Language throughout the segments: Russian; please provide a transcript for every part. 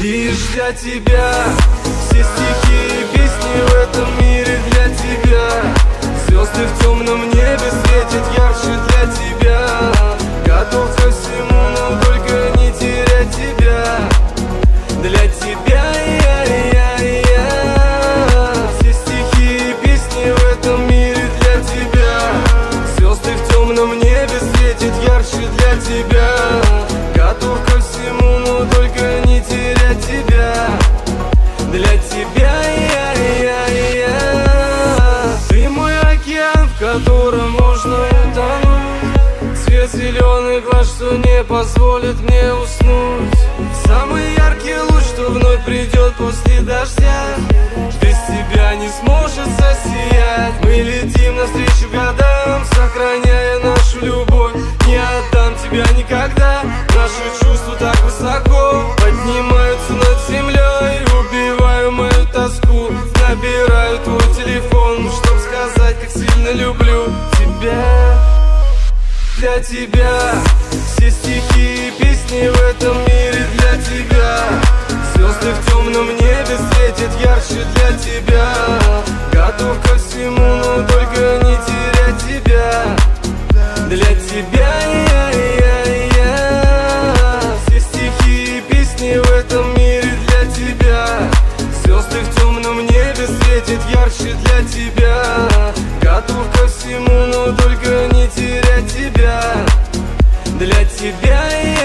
Лишь для тебя все стихи и песни в этом мире для тебя. Звезды в темном небе светят ярче для тебя. Готов ко всему, но только не терять тебя. Для тебя все стихи и песни в этом мире для тебя. Звезды в темном небе светят ярче для тебя. Готов ко всему, но только не терять тебя. Для тебя ты мой океан, в котором можно утонуть. Цвет зеленый глаз, что не позволит мне уснуть. Самый яркий луч, что вновь придет после дождя. Без тебя не сможет засиять. Мы летим навстречу годам, сохраняя нашу любовь. Не отдам тебя никогда. Наши чувства так высоко поднимаются над землей. Убиваю мою тоску. Набираю твой телефон, чтоб сказать, как сильно люблю тебя. Для тебя все стихи и песни в этом мире для тебя. Звезды в темном небе светят ярче для тебя. Готов ко всему, но только не терять тебя. Для тебя все стихи и песни в этом мире для тебя. Звезды в темном небе светят ярче для тебя. Готов ко всему, но только не терять тебя. Для тебя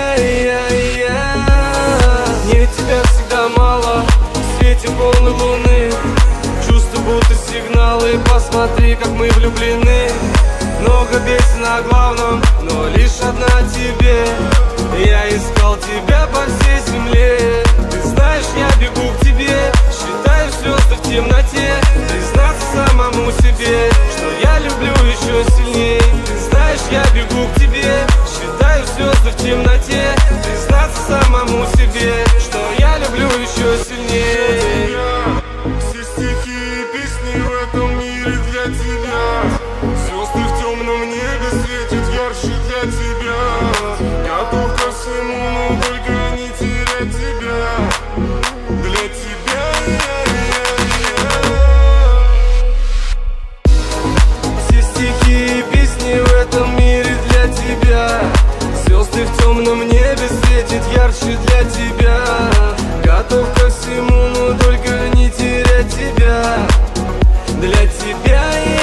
мне тебя всегда мало. В свете полной луны чувства будто сигналы. Посмотри, как мы влюблены. Много песен о главном, но лишь одна о тебе. Я искал тебя по всей земле. Ты знаешь, я бегу к тебе. Считаю звезды в темноте. Признаться самому себе, что я люблю еще сильней. Ты знаешь, я бегу к тебе. Считаю звезды в темноте. Признаться самому себе, что я люблю еще сильней. Все стихи и песни в этом мире для тебя. Звезды в темном небе светят ярче для тебя. Готов ко всему, но только не терять тебя. Для тебя все стихи и песни в этом мире для тебя. Звезды в темном небе светят ярче для тебя. Готов ко всему, но только не терять тебя. Для тебя